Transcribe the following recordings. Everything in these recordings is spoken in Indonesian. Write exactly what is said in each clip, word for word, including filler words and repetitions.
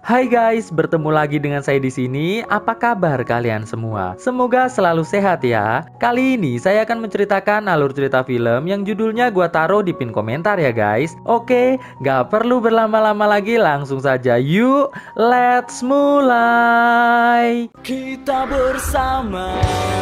Hai guys, bertemu lagi dengan saya di sini. Apa kabar kalian semua? Semoga selalu sehat ya. Kali ini saya akan menceritakan alur cerita film yang judulnya gua taruh di pin komentar ya guys. Oke, gak perlu berlama-lama lagi, langsung saja yuk, let's mulai. Kita bersama.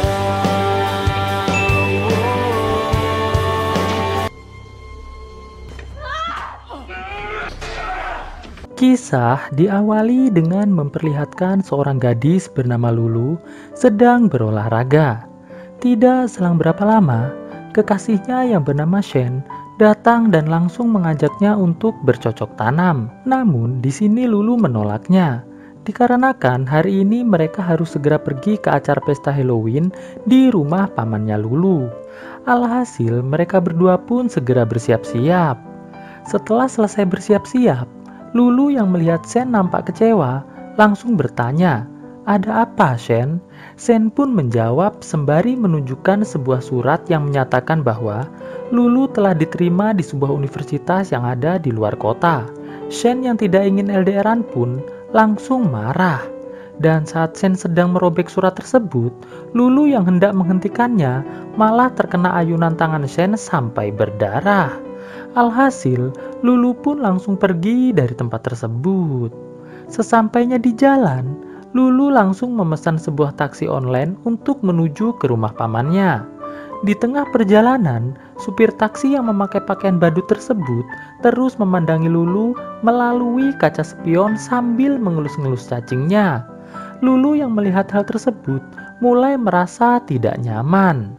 Kisah diawali dengan memperlihatkan seorang gadis bernama Lulu sedang berolahraga. Tidak selang berapa lama, kekasihnya yang bernama Shen datang dan langsung mengajaknya untuk bercocok tanam. Namun di sini Lulu menolaknya, dikarenakan hari ini mereka harus segera pergi ke acara pesta Halloween di rumah pamannya Lulu. Alhasil mereka berdua pun segera bersiap-siap. Setelah selesai bersiap-siap, Lulu yang melihat Shen nampak kecewa, langsung bertanya, "Ada apa, Shen?" Shen pun menjawab sembari menunjukkan sebuah surat yang menyatakan bahwa Lulu telah diterima di sebuah universitas yang ada di luar kota. Shen yang tidak ingin L D R-an pun langsung marah. Dan saat Shen sedang merobek surat tersebut, Lulu yang hendak menghentikannya malah terkena ayunan tangan Shen sampai berdarah. Alhasil, Lulu pun langsung pergi dari tempat tersebut. Sesampainya di jalan, Lulu langsung memesan sebuah taksi online untuk menuju ke rumah pamannya. Di tengah perjalanan, supir taksi yang memakai pakaian badut tersebut terus memandangi Lulu melalui kaca spion sambil mengelus-ngelus cacingnya. Lulu yang melihat hal tersebut mulai merasa tidak nyaman.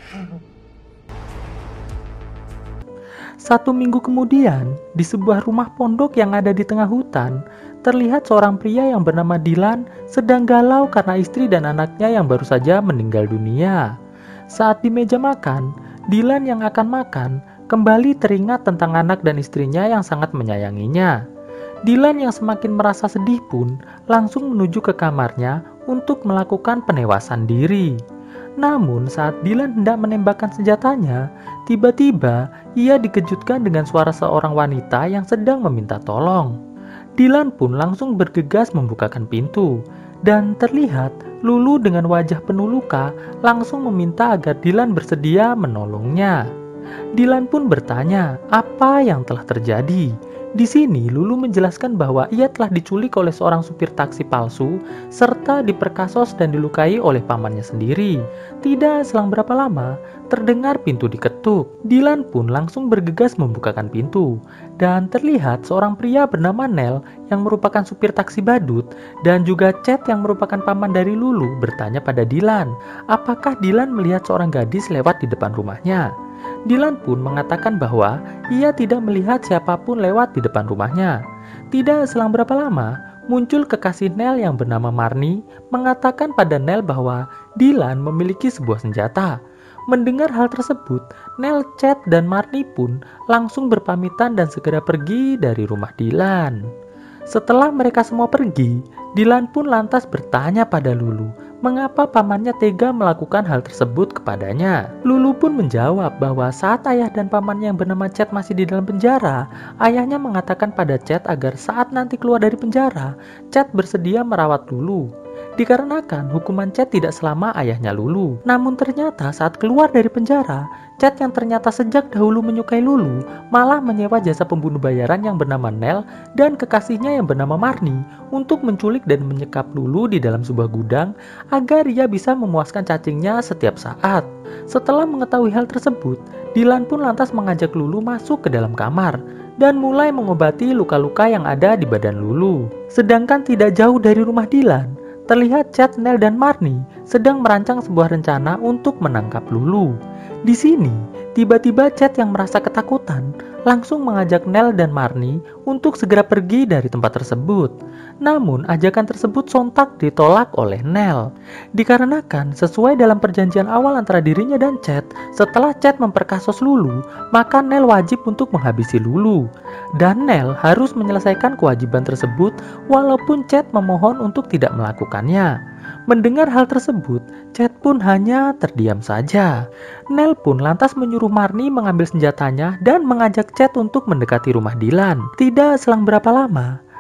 Satu minggu kemudian, di sebuah rumah pondok yang ada di tengah hutan, terlihat seorang pria yang bernama Dylan sedang galau karena istri dan anaknya yang baru saja meninggal dunia. Saat di meja makan, Dylan yang akan makan kembali teringat tentang anak dan istrinya yang sangat menyayanginya. Dylan yang semakin merasa sedih pun langsung menuju ke kamarnya untuk melakukan penewasan diri. Namun saat Dylan hendak menembakkan senjatanya, tiba-tiba ia dikejutkan dengan suara seorang wanita yang sedang meminta tolong. Dylan pun langsung bergegas membukakan pintu, dan terlihat Lulu dengan wajah penuh luka langsung meminta agar Dylan bersedia menolongnya. Dylan pun bertanya apa yang telah terjadi. Di sini Lulu menjelaskan bahwa ia telah diculik oleh seorang supir taksi palsu serta diperkasos dan dilukai oleh pamannya sendiri. Tidak selang berapa lama, terdengar pintu diketuk. Dylan pun langsung bergegas membukakan pintu dan terlihat seorang pria bernama Nel yang merupakan supir taksi badut dan juga Chet yang merupakan paman dari Lulu bertanya pada Dylan, apakah Dylan melihat seorang gadis lewat di depan rumahnya. Dylan pun mengatakan bahwa ia tidak melihat siapapun lewat di depan rumahnya. Tidak selang berapa lama, muncul kekasih Nel yang bernama Marnie mengatakan pada Nel bahwa Dylan memiliki sebuah senjata. Mendengar hal tersebut, Nel, Chet, dan Marnie pun langsung berpamitan dan segera pergi dari rumah Dylan. Setelah mereka semua pergi, Dylan pun lantas bertanya pada Lulu, mengapa pamannya tega melakukan hal tersebut kepadanya. Lulu pun menjawab bahwa saat ayah dan pamannya yang bernama Chet masih di dalam penjara, ayahnya mengatakan pada Chet agar saat nanti keluar dari penjara, Chet bersedia merawat Lulu. Dikarenakan hukuman Chet tidak selama ayahnya Lulu. Namun ternyata saat keluar dari penjara, Chet yang ternyata sejak dahulu menyukai Lulu malah menyewa jasa pembunuh bayaran yang bernama Nel dan kekasihnya yang bernama Marnie untuk menculik dan menyekap Lulu di dalam sebuah gudang agar ia bisa memuaskan cacingnya setiap saat. Setelah mengetahui hal tersebut, Dylan pun lantas mengajak Lulu masuk ke dalam kamar dan mulai mengobati luka-luka yang ada di badan Lulu. Sedangkan tidak jauh dari rumah Dylan, terlihat Chet, Nel, dan Marnie sedang merancang sebuah rencana untuk menangkap Lulu. Di sini, tiba-tiba Chet yang merasa ketakutan langsung mengajak Nel dan Marnie untuk segera pergi dari tempat tersebut. Namun, ajakan tersebut sontak ditolak oleh Nel. Dikarenakan sesuai dalam perjanjian awal antara dirinya dan Chet, setelah Chet memperkasos Lulu, maka Nel wajib untuk menghabisi Lulu. Dan Nel harus menyelesaikan kewajiban tersebut walaupun Chet memohon untuk tidak melakukannya. Mendengar hal tersebut, Chet pun hanya terdiam saja. Nel pun lantas menyuruh Marnie mengambil senjatanya dan mengajak Chet untuk mendekati rumah Dylan. Tidak selang berapa lama,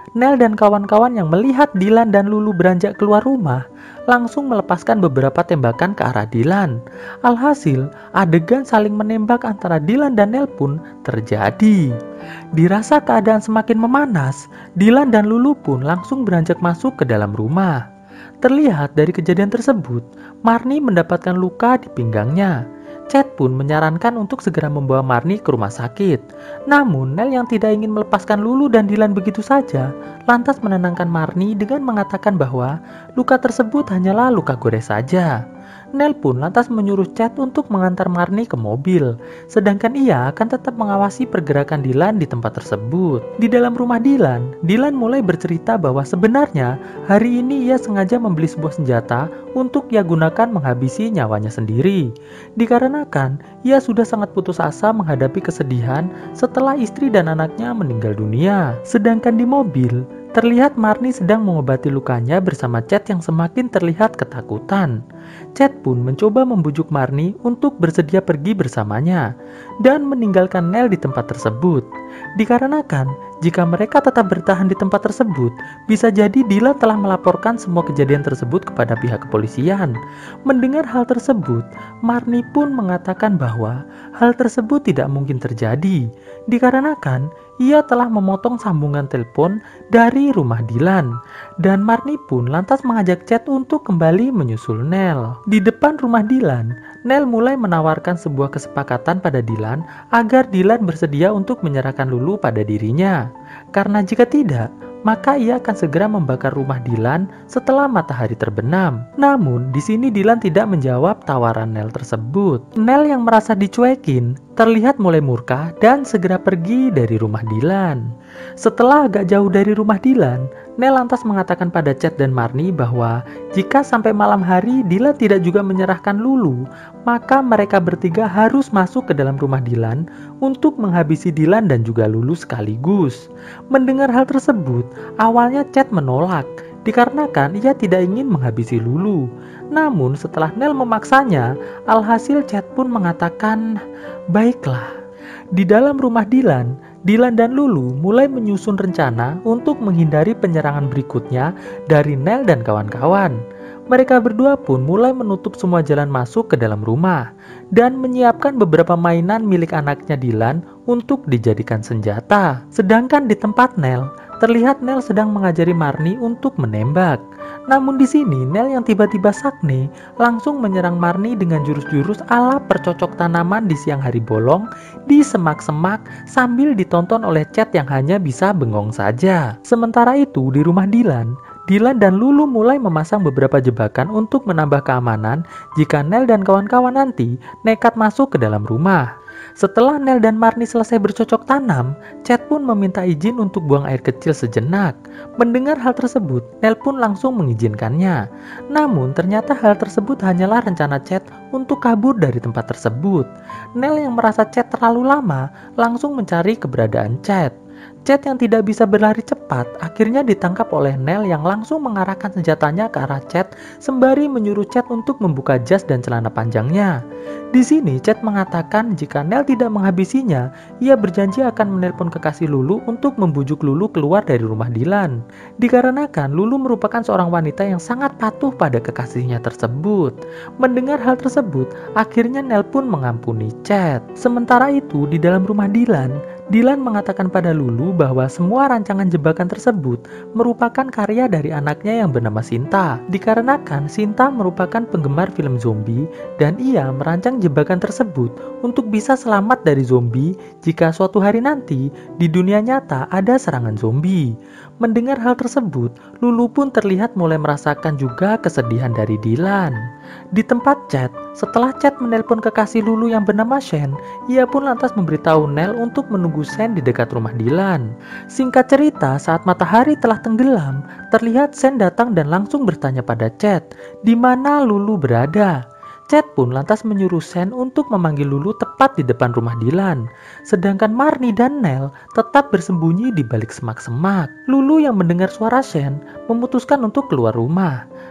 Nel dan kawan-kawan yang melihat Dylan dan Lulu beranjak keluar rumah langsung melepaskan beberapa tembakan ke arah Dylan. Alhasil, adegan saling menembak antara Dylan dan Nel pun terjadi. Dirasa keadaan semakin memanas, Dylan dan Lulu pun langsung beranjak masuk ke dalam rumah. Terlihat dari kejadian tersebut, Marnie mendapatkan luka di pinggangnya. Chad pun menyarankan untuk segera membawa Marnie ke rumah sakit. Namun, Nel yang tidak ingin melepaskan Lulu dan Dylan begitu saja, lantas menenangkan Marnie dengan mengatakan bahwa luka tersebut hanyalah luka gores saja. Nel pun lantas menyuruh Chad untuk mengantar Marnie ke mobil, sedangkan ia akan tetap mengawasi pergerakan Dylan di tempat tersebut. Di dalam rumah Dylan, Dylan mulai bercerita bahwa sebenarnya hari ini ia sengaja membeli sebuah senjata untuk ia gunakan menghabisi nyawanya sendiri. Dikarenakan ia sudah sangat putus asa menghadapi kesedihan setelah istri dan anaknya meninggal dunia. Sedangkan di mobil, terlihat Marnie sedang mengobati lukanya bersama Chad yang semakin terlihat ketakutan. Chad pun mencoba membujuk Marnie untuk bersedia pergi bersamanya dan meninggalkan Nel di tempat tersebut. Dikarenakan jika mereka tetap bertahan di tempat tersebut, bisa jadi Dylan telah melaporkan semua kejadian tersebut kepada pihak kepolisian. Mendengar hal tersebut, Marnie pun mengatakan bahwa hal tersebut tidak mungkin terjadi, dikarenakan ia telah memotong sambungan telepon dari rumah Dylan. Dan Marnie pun lantas mengajak Chad untuk kembali menyusul Nel. Di depan rumah Dylan, Nel mulai menawarkan sebuah kesepakatan pada Dylan agar Dylan bersedia untuk menyerahkan Lulu pada dirinya. Karena jika tidak, maka ia akan segera membakar rumah Dylan setelah matahari terbenam. Namun, di sini Dylan tidak menjawab tawaran Nel tersebut. Nel yang merasa dicuekin terlihat mulai murka dan segera pergi dari rumah Dylan. Setelah agak jauh dari rumah Dylan, Nel lantas mengatakan pada Chad dan Marnie bahwa jika sampai malam hari Dylan tidak juga menyerahkan Lulu, maka mereka bertiga harus masuk ke dalam rumah Dylan untuk menghabisi Dylan dan juga Lulu sekaligus. Mendengar hal tersebut, awalnya Chad menolak dikarenakan ia tidak ingin menghabisi Lulu. Namun setelah Nel memaksanya, alhasil Chad pun mengatakan, "Baiklah." Di dalam rumah Dylan, Dylan dan Lulu mulai menyusun rencana untuk menghindari penyerangan berikutnya dari Nel dan kawan-kawan. Mereka berdua pun mulai menutup semua jalan masuk ke dalam rumah dan menyiapkan beberapa mainan milik anaknya Dylan untuk dijadikan senjata. Sedangkan di tempat Nel, terlihat Nel sedang mengajari Marnie untuk menembak. Namun di sini Nel yang tiba-tiba sakne langsung menyerang Marnie dengan jurus-jurus ala percocok tanaman di siang hari bolong di semak-semak sambil ditonton oleh Chad yang hanya bisa bengong saja. Sementara itu di rumah Dylan, Dylan dan Lulu mulai memasang beberapa jebakan untuk menambah keamanan jika Nel dan kawan-kawan nanti nekat masuk ke dalam rumah. Setelah Nel dan Marnie selesai bercocok tanam, Chad pun meminta izin untuk buang air kecil sejenak. Mendengar hal tersebut, Nel pun langsung mengizinkannya. Namun ternyata hal tersebut hanyalah rencana Chad untuk kabur dari tempat tersebut. Nel yang merasa Chad terlalu lama langsung mencari keberadaan Chad. Chad yang tidak bisa berlari cepat akhirnya ditangkap oleh Nel yang langsung mengarahkan senjatanya ke arah Chad sembari menyuruh Chad untuk membuka jas dan celana panjangnya. Di sini Chad mengatakan jika Nel tidak menghabisinya, ia berjanji akan menelpon kekasih Lulu untuk membujuk Lulu keluar dari rumah Dylan. Dikarenakan Lulu merupakan seorang wanita yang sangat patuh pada kekasihnya tersebut. Mendengar hal tersebut, akhirnya Nel pun mengampuni Chad. Sementara itu di dalam rumah Dylan, Dylan mengatakan pada Lulu bahwa semua rancangan jebakan tersebut merupakan karya dari anaknya yang bernama Sinta. Dikarenakan Sinta merupakan penggemar film zombie dan ia merancang jebakan tersebut untuk bisa selamat dari zombie jika suatu hari nanti di dunia nyata ada serangan zombie. Mendengar hal tersebut, Lulu pun terlihat mulai merasakan juga kesedihan dari Dylan. Di tempat Chad, setelah Chad menelpon kekasih Lulu yang bernama Shane, ia pun lantas memberitahu Nel untuk menunggu Shane di dekat rumah Dylan. Singkat cerita, saat matahari telah tenggelam, terlihat Shane datang dan langsung bertanya pada Chad, di mana Lulu berada. Chad pun lantas menyuruh Shane untuk memanggil Lulu tepat di depan rumah Dylan. Sedangkan Marnie dan Nel tetap bersembunyi di balik semak-semak. Lulu yang mendengar suara Shane memutuskan untuk keluar rumah.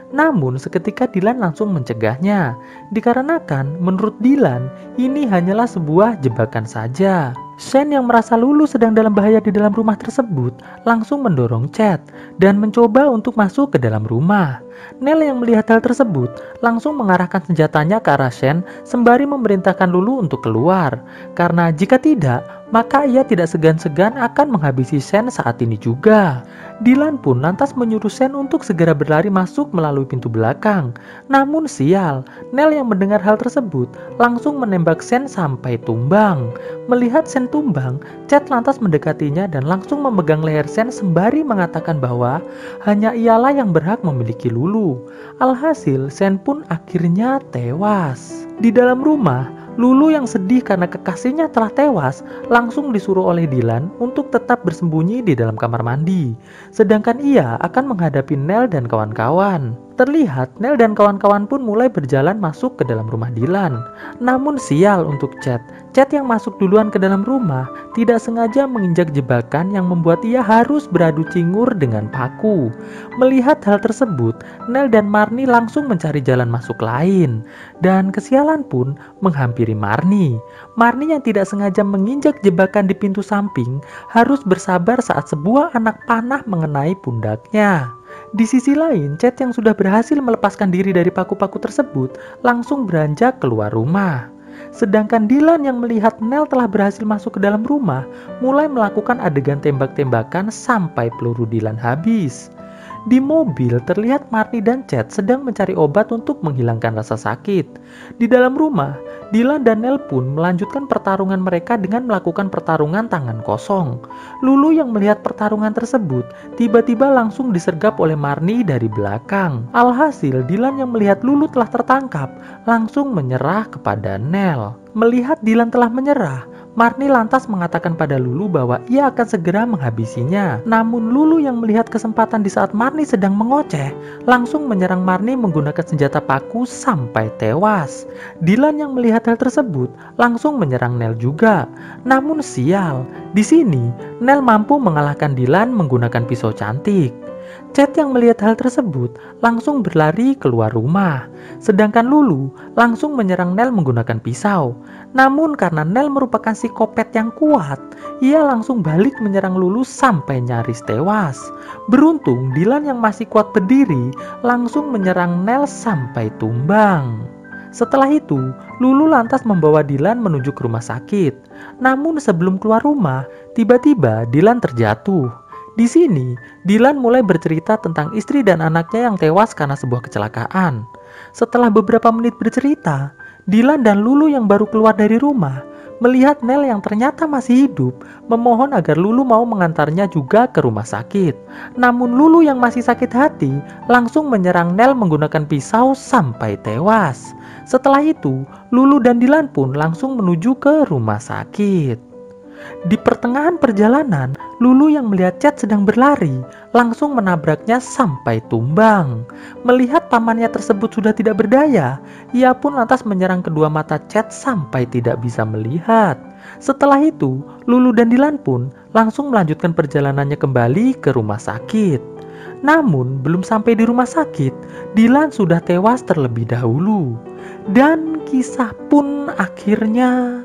Namun seketika Dylan langsung mencegahnya, dikarenakan menurut Dylan ini hanyalah sebuah jebakan saja. Shane yang merasa Lulu sedang dalam bahaya di dalam rumah tersebut langsung mendorong Chad dan mencoba untuk masuk ke dalam rumah. Nell yang melihat hal tersebut langsung mengarahkan senjatanya ke arah Shane sembari memerintahkan Lulu untuk keluar. Karena jika tidak, maka ia tidak segan-segan akan menghabisi Shane saat ini juga. Dylan pun lantas menyuruh Shane untuk segera berlari masuk melalui pintu belakang. Namun sial, Nell yang mendengar hal tersebut langsung menembak Shane sampai tumbang. Melihat Shane tumbang, Chad lantas mendekatinya dan langsung memegang leher Shane sembari mengatakan bahwa hanya ialah yang berhak memiliki Lulu. Alhasil, Shane pun akhirnya tewas. Di dalam rumah, Lulu yang sedih karena kekasihnya telah tewas langsung disuruh oleh Dylan untuk tetap bersembunyi di dalam kamar mandi. Sedangkan ia akan menghadapi Nell dan kawan-kawan. Terlihat Nell dan kawan-kawan pun mulai berjalan masuk ke dalam rumah Dylan. Namun sial untuk Chad. Chad yang masuk duluan ke dalam rumah tidak sengaja menginjak jebakan yang membuat ia harus beradu cingur dengan paku. Melihat hal tersebut, Nell dan Marnie langsung mencari jalan masuk lain. Dan kesialan pun menghampiri Marnie. Marnie yang tidak sengaja menginjak jebakan di pintu samping harus bersabar saat sebuah anak panah mengenai pundaknya. Di sisi lain, Chad yang sudah berhasil melepaskan diri dari paku-paku tersebut langsung beranjak keluar rumah. Sedangkan Dylan yang melihat Nell telah berhasil masuk ke dalam rumah mulai melakukan adegan tembak-tembakan sampai peluru Dylan habis. Di mobil terlihat Marnie dan Chad sedang mencari obat untuk menghilangkan rasa sakit. Di dalam rumah, Dylan dan Nell pun melanjutkan pertarungan mereka dengan melakukan pertarungan tangan kosong. Lulu yang melihat pertarungan tersebut tiba-tiba langsung disergap oleh Marnie dari belakang. Alhasil, Dylan yang melihat Lulu telah tertangkap langsung menyerah kepada Nell. Melihat Dylan telah menyerah, Marnie lantas mengatakan pada Lulu bahwa ia akan segera menghabisinya. Namun Lulu yang melihat kesempatan di saat Marnie sedang mengoceh, langsung menyerang Marnie menggunakan senjata paku sampai tewas. Dylan yang melihat hal tersebut langsung menyerang Nell juga. Namun sial, di sini Nell mampu mengalahkan Dylan menggunakan pisau cantik. Chad yang melihat hal tersebut langsung berlari keluar rumah. Sedangkan Lulu langsung menyerang Nell menggunakan pisau. Namun karena Nell merupakan psikopat yang kuat, ia langsung balik menyerang Lulu sampai nyaris tewas. Beruntung Dylan yang masih kuat berdiri langsung menyerang Nell sampai tumbang. Setelah itu, Lulu lantas membawa Dylan menuju ke rumah sakit. Namun sebelum keluar rumah, tiba-tiba Dylan terjatuh. Di sini, Dylan mulai bercerita tentang istri dan anaknya yang tewas karena sebuah kecelakaan. Setelah beberapa menit bercerita, Dylan dan Lulu yang baru keluar dari rumah melihat Nell yang ternyata masih hidup, memohon agar Lulu mau mengantarnya juga ke rumah sakit. Namun Lulu yang masih sakit hati langsung menyerang Nell menggunakan pisau sampai tewas. Setelah itu, Lulu dan Dylan pun langsung menuju ke rumah sakit. Di pertengahan perjalanan, Lulu yang melihat Chad sedang berlari langsung menabraknya sampai tumbang. Melihat pamannya tersebut sudah tidak berdaya, ia pun lantas menyerang kedua mata Chad sampai tidak bisa melihat. Setelah itu, Lulu dan Dylan pun langsung melanjutkan perjalanannya kembali ke rumah sakit. Namun, belum sampai di rumah sakit, Dylan sudah tewas terlebih dahulu. Dan kisah pun akhirnya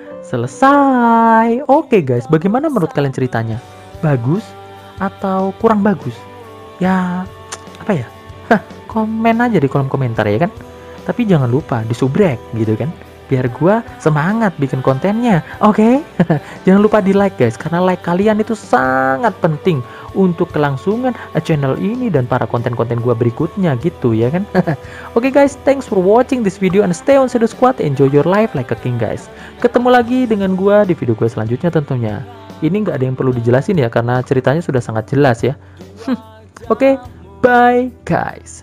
selesai. Oke guys, bagaimana menurut kalian ceritanya? Bagus atau kurang bagus? Ya, apa ya? Hah, komen aja di kolom komentar ya kan? Tapi jangan lupa disubrek gitu kan, biar gua semangat bikin kontennya. Oke? Jangan lupa di like guys, karena like kalian itu sangat penting untuk kelangsungan channel ini dan para konten-konten gua berikutnya gitu ya kan. Oke guys, thanks for watching this video and stay on Shadow Squad, enjoy your life like a king guys. Ketemu lagi dengan gua di video gua selanjutnya tentunya. Ini nggak ada yang perlu dijelasin ya, karena ceritanya sudah sangat jelas ya. Oke, bye guys.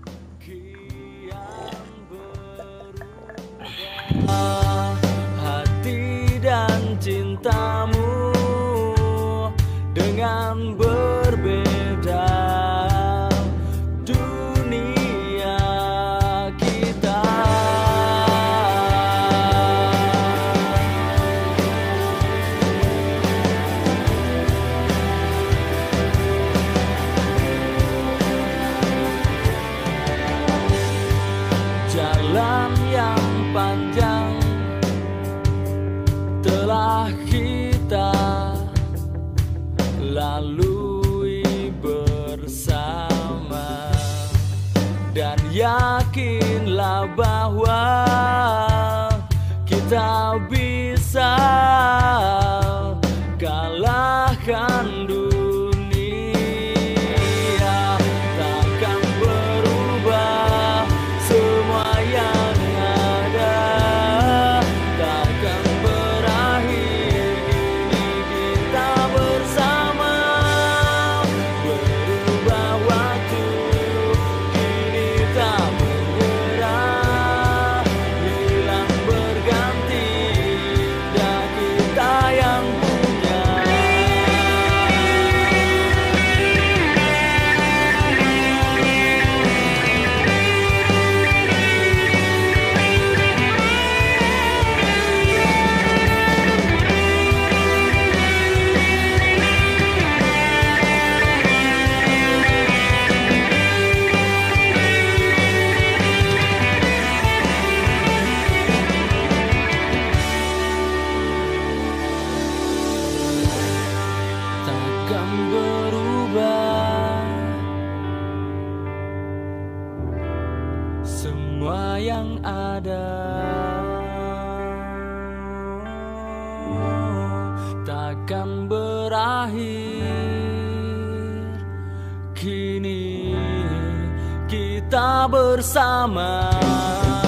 Hati dan cintamu dengan berbeda. dan yakinlah bahwa kita bisa kalahkan dunia. Takkan berubah semua yang ada, takkan berakhir ini kita bersama. Berubah waktu kini tak bergerak, hilang berganti, dan kita yang punya. Takkan berubah semua yang ada, takkan berakhir kini kita bersama.